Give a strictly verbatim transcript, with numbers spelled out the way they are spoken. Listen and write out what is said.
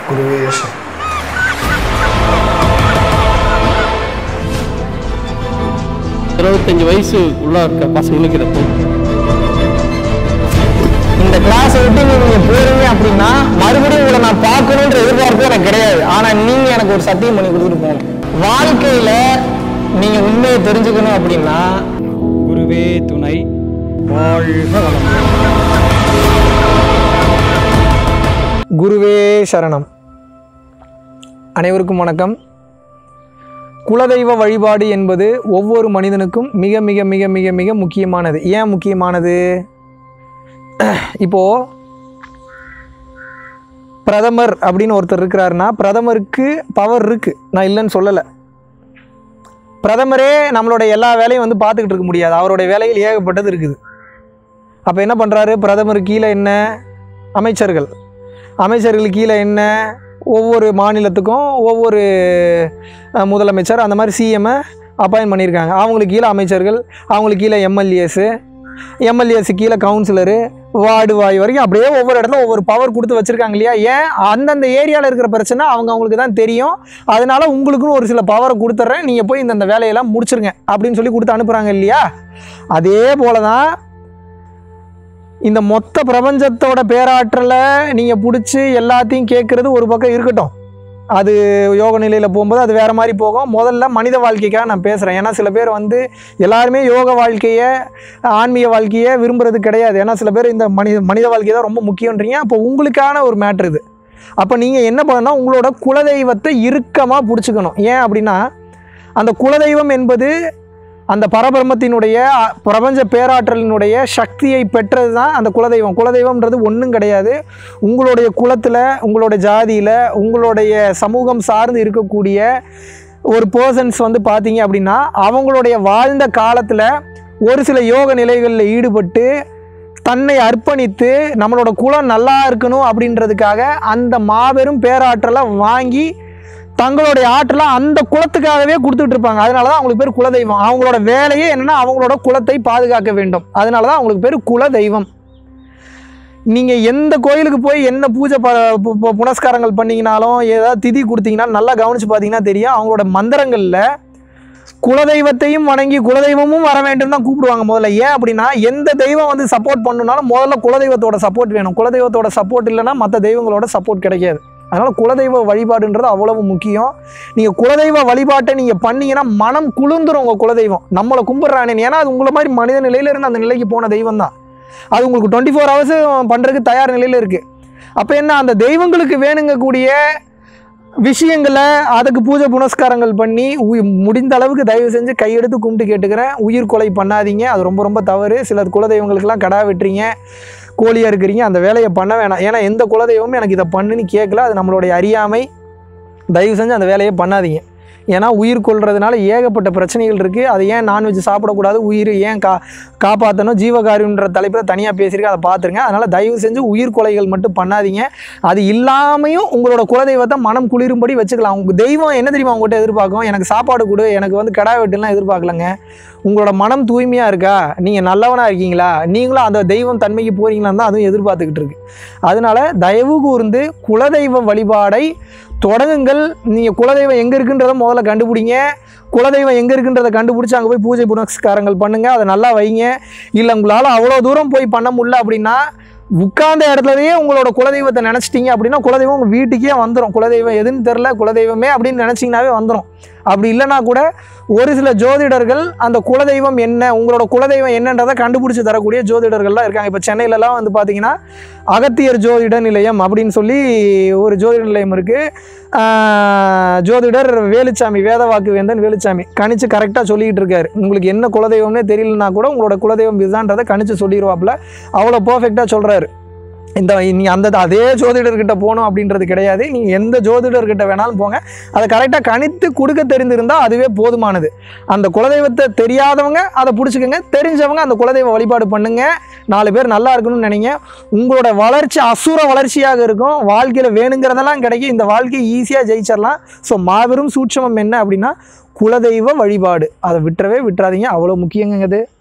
குருவே இருபத்தஞ்சு வயசு உள்ள இருக்க பசங்களுக்கு இதை இந்த கிளாஸை விட்டு நீங்க போறீங்க அப்படின்னா மறுபடியும் உங்களை நான் பார்க்கணுன்ற எதிர்பார்ப்பு எனக்கு கிடையாது. ஆனா நீங்க எனக்கு ஒரு சத்தியம் பண்ணி கொடுத்துட்டு போகணும். வாழ்க்கையில நீங்க உண்மையை தெரிஞ்சுக்கணும் அப்படின்னா குருவே துணை. வாழ்க வளமுடன். குருவே சரணம். அனைவருக்கும் வணக்கம். குலதெய்வ வழிபாடு என்பது ஒவ்வொரு மனிதனுக்கும் மிக மிக மிக மிக மிக முக்கியமானது. ஏன் முக்கியமானது? இப்போது பிரதமர் அப்படின்னு ஒருத்தர் இருக்கிறாருன்னா பிரதமருக்கு பவர் இருக்குது, நான் இல்லைன்னு சொல்லலை. பிரதமரே நம்மளோட எல்லா வேலையும் வந்து பார்த்துக்கிட்டு இருக்க முடியாது, அவருடைய வேலையில் ஏகப்பட்டது இருக்குது. அப்போ என்ன பண்ணுறாரு? பிரதமருக்கு கீழே என்ன அமைச்சர்கள், அமைச்சர்களுக்கு கீழே என்ன ஒவ்வொரு மாநிலத்துக்கும் ஒவ்வொரு முதலமைச்சர், அந்த மாதிரி சிஎம்ஐ அப்பாயின்ட் பண்ணியிருக்காங்க. அவங்களுக்கு கீழே அமைச்சர்கள், அவங்களுக்கு கீழே எம்எல்ஏஸு, எம்எல்ஏஸு கீழே கவுன்சிலரு, வார்டு வாய் வரைக்கும் அப்படியே ஒவ்வொரு இடத்துல ஒவ்வொரு பவர் கொடுத்து வச்சுருக்காங்க இல்லையா? ஏன்? அந்தந்த ஏரியாவில் இருக்கிற பிரச்சனை அவங்க அவங்களுக்கு தான் தெரியும். அதனால் உங்களுக்குன்னு ஒரு சில பவரை கொடுத்துட்றேன், நீங்கள் போய் இந்தந்த வேலையெல்லாம் முடிச்சிருங்க அப்படின்னு சொல்லி கொடுத்து அனுப்புகிறாங்க இல்லையா? அதே போல தான் இந்த மொத்த பிரபஞ்சத்தோட பேராற்றலை நீங்கள் பிடிச்சி எல்லாத்தையும் கேட்குறது ஒரு பக்கம் இருக்கட்டும். அது யோக நிலையில் போகும்போது அது வேறு மாதிரி போகும். முதல்ல மனித வாழ்க்கைக்காக நான் பேசுகிறேன். ஏன்னா சில பேர் வந்து எல்லாருமே யோக வாழ்க்கையை, ஆன்மீக வாழ்க்கையை விரும்புகிறது கிடையாது. ஏன்னா சில பேர் இந்த மனித மனித வாழ்க்கை தான் ரொம்ப முக்கியன்றீங்க. அப்போ உங்களுக்கான ஒரு மேட்ரு இது. அப்போ நீங்கள் என்ன பண்ணணும்னா உங்களோட குலதெய்வத்தை இறுக்கமாக பிடிச்சிக்கணும். ஏன் அப்படின்னா அந்த குலதெய்வம் என்பது அந்த பரபிரம்மத்தினுடைய பிரபஞ்ச பேராற்றலினுடைய சக்தியை பெற்றது தான் அந்த குலதெய்வம். குலதெய்வம்ன்றது ஒன்றும் கிடையாது. உங்களுடைய குலத்தில், உங்களுடைய ஜாதியில், உங்களுடைய சமூகம் சார்ந்து இருக்கக்கூடிய ஒரு பர்சன்ஸ் வந்து பார்த்தீங்க அப்படின்னா அவங்களுடைய வாழ்ந்த காலத்தில் ஒரு சில யோக நிலைகளில் ஈடுபட்டு தன்னை அர்ப்பணித்து நம்மளோட குலம் நல்லா இருக்கணும் அப்படின்றதுக்காக அந்த மாபெரும் பேராற்றலை வாங்கி தங்களுடைய ஆற்றலை அந்த குலத்துக்காகவே கொடுத்துட்டு இருப்பாங்க. அதனால தான் அவங்களுக்கு பேர் குலதெய்வம். அவங்களோட வேலையே என்னென்னா அவங்களோட குலத்தை பாதுகாக்க வேண்டும். அதனால தான் அவங்களுக்கு பேர் குலதெய்வம். நீங்கள் எந்த கோயிலுக்கு போய் என்ன பூஜை ப புனஸ்காரங்கள் பண்ணிங்கனாலும் ஏதாவது திதி கொடுத்தீங்கன்னா நல்லா கவனித்து பார்த்தீங்கன்னா தெரியும், அவங்களோட மந்திரங்களில் குலதெய்வத்தையும் வணங்கி குலதெய்வமும் வர வேண்டும் தான் கூப்பிடுவாங்க முதல்ல. ஏன் அப்படின்னா எந்த தெய்வம் வந்து சப்போர்ட் பண்ணணுனாலும் முதல்ல குலதெய்வத்தோட சப்போர்ட் வேணும். குலதெய்வத்தோட சப்போர்ட் இல்லைன்னா மற்ற தெய்வங்களோட சப்போர்ட் கிடைக்காது. அதனால் குலதெய்வ வழிபாடுன்றது அவ்வளவு முக்கியம். நீங்கள் குலதெய்வ வழிபாட்டை நீங்கள் பண்ணிங்கன்னா மனம் குளிர்ந்துடும். உங்கள் குலதெய்வம் நம்மளை கும்பிட்றானே, ஏன்னா அது உங்களை மாதிரி மனித நிலையில் இருந்து அந்த நிலைக்கு போன தெய்வம் தான். அது உங்களுக்கு டுவெண்ட்டி ஃபோர் ஹவர்ஸ் பண்ணுறதுக்கு தயார் நிலையில் இருக்குது. அப்போ என்ன, அந்த தெய்வங்களுக்கு வேணுங்கக்கூடிய விஷயங்களை அதுக்கு பூஜை புனஸ்காரங்கள் பண்ணி முடிந்த அளவுக்கு தயவு செஞ்சு கையெடுத்து கும்பிட்டு கேட்டுக்கிறேன், உயிர் கொலை பண்ணாதீங்க. அது ரொம்ப ரொம்ப தவறு. சில குலதெய்வங்களுக்கெல்லாம் கடா வெட்டுறீங்க, கோழியாக இருக்கிறீங்க, அந்த வேலையை பண்ண வேணாம். ஏன்னா எந்த குலதெய்வமும் எனக்கு இதை பண்ணுன்னு கேட்கல, அது நம்மளுடைய அறியாமை. தயவு செஞ்சு அந்த வேலையை பண்ணாதீங்க. ஏன்னா உயிர் கொள்றதுனால ஏகப்பட்ட பிரச்சனைகள் இருக்குது. அது ஏன் நான்வெஜ் சாப்பிடக்கூடாது, உயிர் ஏன் கா காப்பாற்றணும், ஜீவகாரியன்ற தலைப்பில் தனியாக பேசியிருக்கேன், அதை பார்த்துருங்க. அதனால் தயவு செஞ்சு உயிர் கொலைகள் மட்டும் பண்ணாதீங்க. அது இல்லாமையும் உங்களோட குலதெய்வத்தை மனம் குளிரும்படி வச்சுக்கலாம். உங்கள் தெய்வம் என்ன தெரியுமா உங்கள்கிட்ட எதிர்பார்க்கும்? எனக்கு சாப்பாடு கொடு, எனக்கு வந்து கடா வெட்டுலாம் எதிர்பார்க்கலங்க. உங்களோட மனம் தூய்மையாக இருக்கா, நீங்கள் நல்லவனாக இருக்கீங்களா, நீங்களும் அந்த தெய்வம் தன்மைக்கு போகிறீங்களான்னு தான் அதுவும் எதிர்பார்த்துக்கிட்டு இருக்கு. அதனால் தயவு கூர்ந்து குலதெய்வ வழிபாடை தொடங்குங்கள். நீங்கள் குலதெய்வம் எங்கே இருக்குன்றதை முதல்ல கண்டுபிடிங்க. குலதெய்வம் எங்கே இருக்குன்றதை கண்டுபிடிச்சி அங்கே போய் பூஜை புனஸ்காரங்கள் பண்ணுங்கள், அதை நல்லா வைங்க. இல்லை உங்களால் அவ்வளோ தூரம் போய் பண்ண முடியல அப்படின்னா உட்கார்ந்த இடத்துலயே உங்களோட குலதெய்வத்தை நினச்சிட்டிங்க அப்படின்னா குலதெய்வம் உங்கள் வீட்டுக்கே வந்துடும். குலதெய்வம் எதுன்னு தெரில, குலதெய்வமே அப்படின்னு நினச்சிங்கனாவே வந்துடும். அப்படி இல்லைனா கூட ஒரு சில ஜோதிடர்கள் அந்த குலதெய்வம் என்ன, உங்களோட குலதெய்வம் என்னன்றதை கண்டுபிடிச்சி தரக்கூடிய ஜோதிடர்கள்லாம் இருக்காங்க. இப்போ சென்னையிலலாம் வந்து பார்த்தீங்கன்னா அகத்தியர் ஜோதிட நிலையம் அப்படின்னு சொல்லி ஒரு ஜோதிட நிலையம் இருக்குது. ஜோதிடர் வேலுச்சாமி, வேதவாக்கு வேந்தன் வேலுச்சாமி கணிச்சு கரெக்டாக சொல்லிக்கிட்டு இருக்காரு. உங்களுக்கு என்ன குலதெய்வம்னே தெரியலனா கூட உங்களோட குலதெய்வம் இதுதான்றதை கணிச்சு சொல்லிடுவாப்புல. அவ்வளோ பர்ஃபெக்டாக சொல்கிறாரு. இந்த நீ அந்த அதே ஜோதிடர்கிட்ட போகணும் அப்படின்றது கிடையாது. நீங்கள் எந்த ஜோதிடர்கிட்ட வேணாலும் போங்க, அதை கரெக்டாக கணித்து கொடுக்க தெரிந்திருந்தால் அதுவே போதுமானது. அந்த குலதெய்வத்தை தெரியாதவங்க அதை பிடிச்சிக்கோங்க, தெரிஞ்சவங்க அந்த குலதெய்வ வழிபாடு பண்ணுங்க. நாலு பேர் நல்லா இருக்கணும்னு நினைங்க. உங்களோட வளர்ச்சி அசுர வளர்ச்சியாக இருக்கும். வாழ்க்கையில் வேணுங்கிறதெல்லாம் கிடைக்கும். இந்த வாழ்க்கையை ஈஸியாக ஜெயிச்சிடலாம். ஸோ மாபெரும் சூட்சமம் என்ன அப்படின்னா குலதெய்வ வழிபாடு. அதை விட்டுறவே விட்டுறாதீங்க. அவ்வளோ முக்கியங்க அது.